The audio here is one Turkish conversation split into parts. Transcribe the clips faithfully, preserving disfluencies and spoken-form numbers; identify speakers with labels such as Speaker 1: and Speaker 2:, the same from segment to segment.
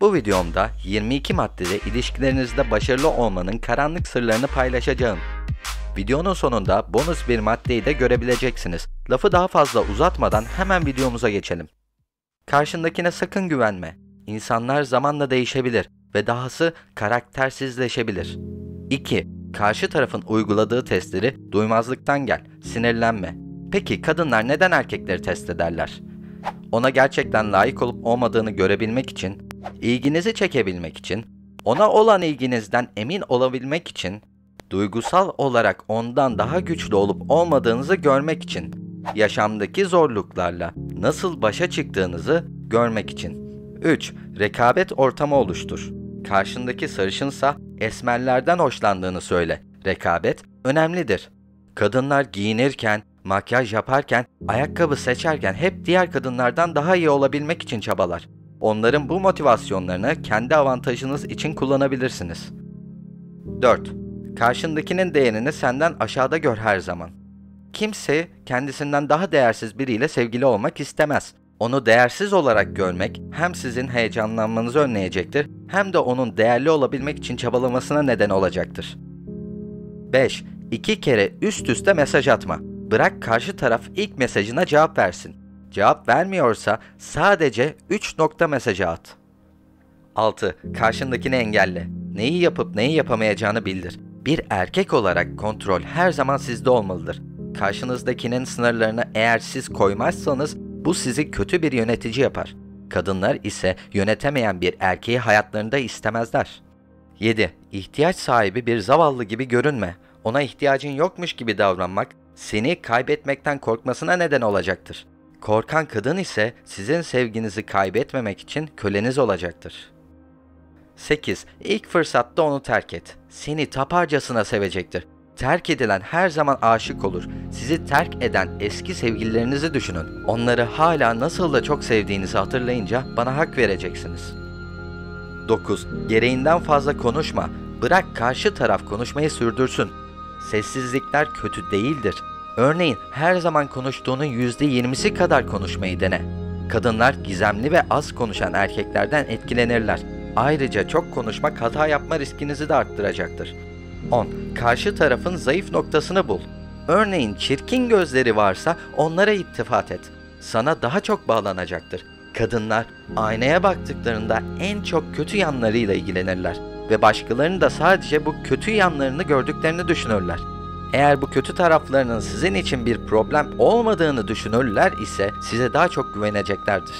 Speaker 1: Bu videomda yirmi iki maddede ilişkilerinizde başarılı olmanın karanlık sırlarını paylaşacağım. Videonun sonunda bonus bir maddeyi de görebileceksiniz. Lafı daha fazla uzatmadan hemen videomuza geçelim. Karşındakine sakın güvenme. İnsanlar zamanla değişebilir ve dahası karaktersizleşebilir. iki. Karşı tarafın uyguladığı testleri duymazlıktan gel, sinirlenme. Peki kadınlar neden erkekleri test ederler? Ona gerçekten layık olup olmadığını görebilmek için, ilginizi çekebilmek için, ona olan ilginizden emin olabilmek için, duygusal olarak ondan daha güçlü olup olmadığınızı görmek için, yaşamdaki zorluklarla nasıl başa çıktığınızı görmek için. üç. Rekabet ortamı oluştur. Karşındaki sarışınsa esmerlerden hoşlandığını söyle. Rekabet önemlidir. Kadınlar giyinirken, makyaj yaparken, ayakkabı seçerken hep diğer kadınlardan daha iyi olabilmek için çabalar. Onların bu motivasyonlarını kendi avantajınız için kullanabilirsiniz. dört. Karşındakinin değerini senden aşağıda gör her zaman. Kimse kendisinden daha değersiz biriyle sevgili olmak istemez. Onu değersiz olarak görmek hem sizin heyecanlanmanızı önleyecektir hem de onun değerli olabilmek için çabalamasına neden olacaktır. beş. İki kere üst üste mesaj atma. Bırak karşı taraf ilk mesajına cevap versin. Cevap vermiyorsa sadece üç nokta mesajı at. altı. Karşındakini engelle. Neyi yapıp neyi yapamayacağını bildir. Bir erkek olarak kontrol her zaman sizde olmalıdır. Karşınızdakinin sınırlarını eğer siz koymazsanız bu sizi kötü bir yönetici yapar. Kadınlar ise yönetemeyen bir erkeği hayatlarında istemezler. yedi. İhtiyaç sahibi bir zavallı gibi görünme. Ona ihtiyacın yokmuş gibi davranmak seni kaybetmekten korkmasına neden olacaktır. Korkan kadın ise sizin sevginizi kaybetmemek için köleniz olacaktır. sekiz. İlk fırsatta onu terk et. Seni taparcasına sevecektir. Terk edilen her zaman aşık olur. Sizi terk eden eski sevgililerinizi düşünün. Onları hala nasıl da çok sevdiğinizi hatırlayınca bana hak vereceksiniz. dokuz. Gereğinden fazla konuşma. Bırak karşı taraf konuşmayı sürdürsün. Sessizlikler kötü değildir. Örneğin her zaman konuştuğunun yüzde yirmisi kadar konuşmayı dene. Kadınlar gizemli ve az konuşan erkeklerden etkilenirler. Ayrıca çok konuşmak hata yapma riskinizi de arttıracaktır. on. Karşı tarafın zayıf noktasını bul. Örneğin çirkin gözleri varsa onlara iltifat et. Sana daha çok bağlanacaktır. Kadınlar aynaya baktıklarında en çok kötü yanlarıyla ilgilenirler ve başkalarının da sadece bu kötü yanlarını gördüklerini düşünürler. Eğer bu kötü taraflarının sizin için bir problem olmadığını düşünürler ise size daha çok güveneceklerdir.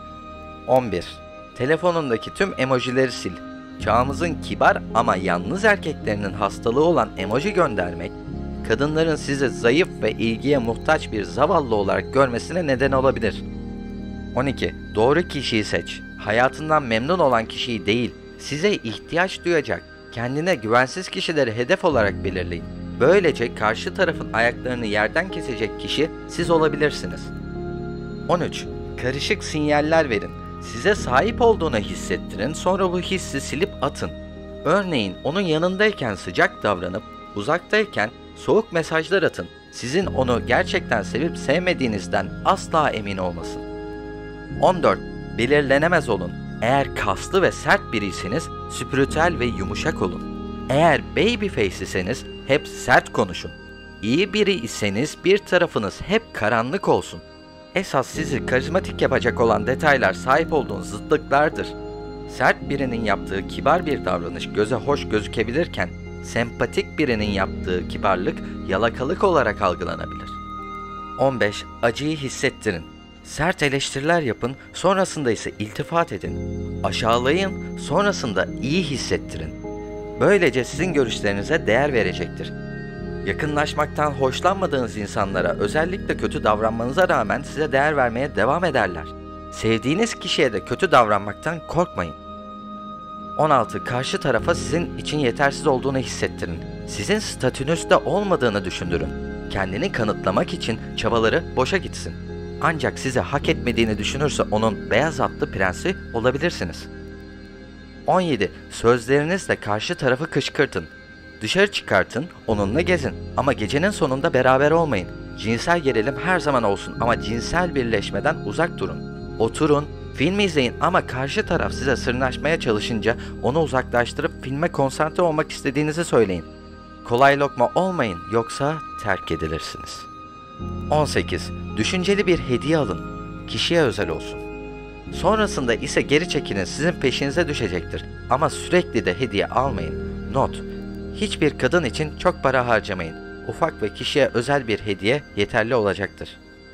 Speaker 1: on bir. Telefonundaki tüm emojileri sil. Çağımızın kibar ama yalnız erkeklerinin hastalığı olan emoji göndermek, kadınların sizi zayıf ve ilgiye muhtaç bir zavallı olarak görmesine neden olabilir. on iki. Doğru kişiyi seç. Hayatından memnun olan kişiyi değil, size ihtiyaç duyacak, kendine güvensiz kişileri hedef olarak belirleyin. Böylece karşı tarafın ayaklarını yerden kesecek kişi siz olabilirsiniz. on üç. Karışık sinyaller verin. Size sahip olduğunu hissettirin, sonra bu hissi silip atın. Örneğin onun yanındayken sıcak davranıp, uzaktayken soğuk mesajlar atın. Sizin onu gerçekten sevip sevmediğinizden asla emin olmasın. on dört. Belirlenemez olun. Eğer kaslı ve sert biriyseniz spiritüel ve yumuşak olun. Eğer babyface iseniz hep sert konuşun. İyi biri iseniz bir tarafınız hep karanlık olsun. Esas sizi karizmatik yapacak olan detaylar sahip olduğunuz zıtlıklardır. Sert birinin yaptığı kibar bir davranış göze hoş gözükebilirken, sempatik birinin yaptığı kibarlık yalakalık olarak algılanabilir. on beş. Acıyı hissettirin. Sert eleştiriler yapın, sonrasında ise iltifat edin. Aşağılayın, sonrasında iyi hissettirin. Böylece sizin görüşlerinize değer verecektir. Yakınlaşmaktan hoşlanmadığınız insanlara özellikle kötü davranmanıza rağmen size değer vermeye devam ederler. Sevdiğiniz kişiye de kötü davranmaktan korkmayın. on altı. Karşı tarafa sizin için yetersiz olduğunu hissettirin. Sizin statünüzde olmadığını düşündürün. Kendini kanıtlamak için çabaları boşa gitsin. Ancak sizi hak etmediğini düşünürse onun beyaz atlı prensi olabilirsiniz. on yedi. Sözlerinizle karşı tarafı kışkırtın. Dışarı çıkartın, onunla gezin ama gecenin sonunda beraber olmayın. Cinsel gerilim her zaman olsun ama cinsel birleşmeden uzak durun. Oturun, Filmi izleyin ama karşı taraf size sırnaşmaya çalışınca onu uzaklaştırıp filme konsantre olmak istediğinizi söyleyin. Kolay lokma olmayın yoksa terk edilirsiniz. on sekiz. Düşünceli bir hediye alın. Kişiye özel olsun. Sonrasında ise geri çekilin, sizin peşinize düşecektir. Ama sürekli de hediye almayın. Not: hiçbir kadın için çok para harcamayın. Ufak ve kişiye özel bir hediye yeterli olacaktır.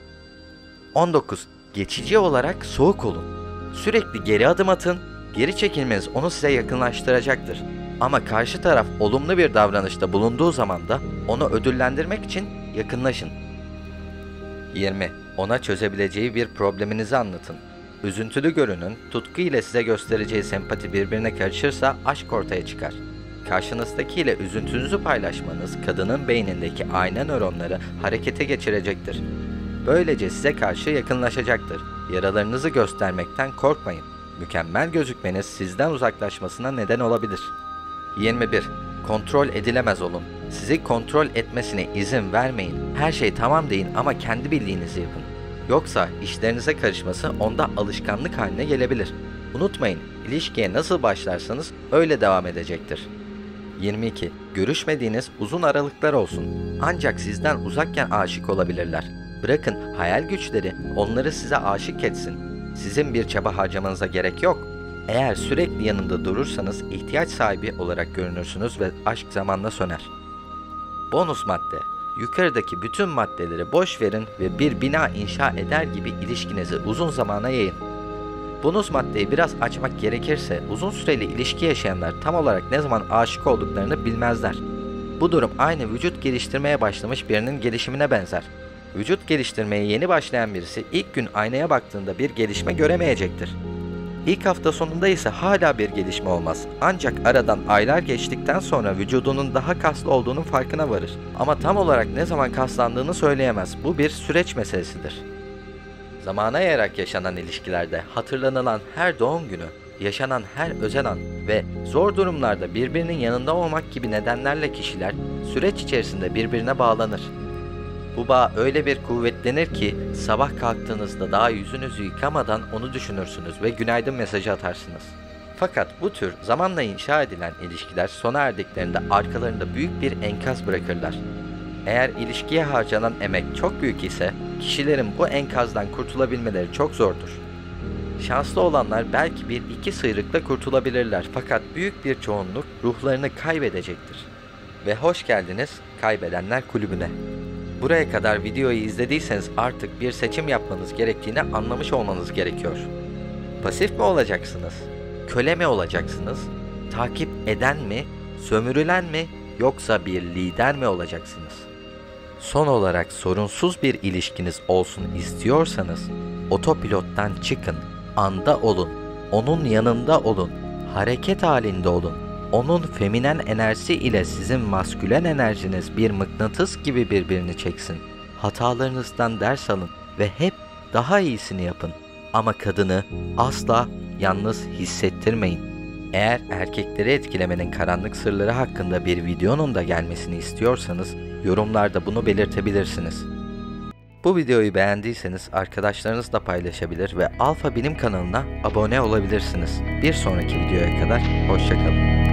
Speaker 1: on dokuz. Geçici olarak soğuk olun. Sürekli geri adım atın, geri çekilmeniz onu size yakınlaştıracaktır. Ama karşı taraf olumlu bir davranışta bulunduğu zaman da onu ödüllendirmek için yakınlaşın. yirmi. Ona çözebileceği bir probleminizi anlatın. Üzüntülü görünün, tutku ile size göstereceği sempati birbirine karışırsa aşk ortaya çıkar. Karşınızdaki ile üzüntünüzü paylaşmanız kadının beynindeki ayna nöronları harekete geçirecektir. Böylece size karşı yakınlaşacaktır. Yaralarınızı göstermekten korkmayın. Mükemmel gözükmeniz sizden uzaklaşmasına neden olabilir. yirmi bir. Kontrol edilemez olun. Sizi kontrol etmesine izin vermeyin. Her şey tamam deyin ama kendi bildiğinizi yapın. Yoksa işlerinize karışması onda alışkanlık haline gelebilir. Unutmayın, ilişkiye nasıl başlarsanız öyle devam edecektir. yirmi iki. Görüşmediğiniz uzun aralıklar olsun. Ancak sizden uzakken aşık olabilirler. Bırakın hayal güçleri onları size aşık etsin. Sizin bir çaba harcamanıza gerek yok. Eğer sürekli yanında durursanız ihtiyaç sahibi olarak görünürsünüz ve aşk zamanla söner. Bonus madde: yukarıdaki bütün maddeleri boş verin ve bir bina inşa eder gibi ilişkinizi uzun zamana yayın. Bonus maddeyi biraz açmak gerekirse uzun süreli ilişki yaşayanlar tam olarak ne zaman aşık olduklarını bilmezler. Bu durum aynı vücut geliştirmeye başlamış birinin gelişimine benzer. Vücut geliştirmeye yeni başlayan birisi ilk gün aynaya baktığında bir gelişme göremeyecektir. İlk hafta sonunda ise hala bir gelişme olmaz. Ancak aradan aylar geçtikten sonra vücudunun daha kaslı olduğunun farkına varır. Ama tam olarak ne zaman kaslandığını söyleyemez. Bu bir süreç meselesidir. Zamana yayarak yaşanan ilişkilerde hatırlanılan her doğum günü, yaşanan her özel an ve zor durumlarda birbirinin yanında olmak gibi nedenlerle kişiler süreç içerisinde birbirine bağlanır. Bu bağ öyle bir kuvvetlenir ki sabah kalktığınızda daha yüzünüzü yıkamadan onu düşünürsünüz ve günaydın mesajı atarsınız. Fakat bu tür zamanla inşa edilen ilişkiler sona erdiklerinde arkalarında büyük bir enkaz bırakırlar. Eğer ilişkiye harcanan emek çok büyük ise kişilerin bu enkazdan kurtulabilmeleri çok zordur. Şanslı olanlar belki bir iki sıyrıkla kurtulabilirler fakat büyük bir çoğunluk ruhlarını kaybedecektir. Ve hoş geldiniz Kaybedenler Kulübü'ne. Buraya kadar videoyu izlediyseniz artık bir seçim yapmanız gerektiğini anlamış olmanız gerekiyor. Pasif mi olacaksınız? Köle mi olacaksınız? Takip eden mi? Sömürülen mi? Yoksa bir lider mi olacaksınız? Son olarak sorunsuz bir ilişkiniz olsun istiyorsanız otopilottan çıkın, anda olun, onun yanında olun, hareket halinde olun. Onun feminen enerjisi ile sizin maskülen enerjiniz bir mıknatıs gibi birbirini çeksin. Hatalarınızdan ders alın ve hep daha iyisini yapın. Ama kadını asla yalnız hissettirmeyin. Eğer erkekleri etkilemenin karanlık sırları hakkında bir videonun da gelmesini istiyorsanız yorumlarda bunu belirtebilirsiniz. Bu videoyu beğendiyseniz arkadaşlarınızla paylaşabilir ve Alfa Bilim kanalına abone olabilirsiniz. Bir sonraki videoya kadar hoşça kalın.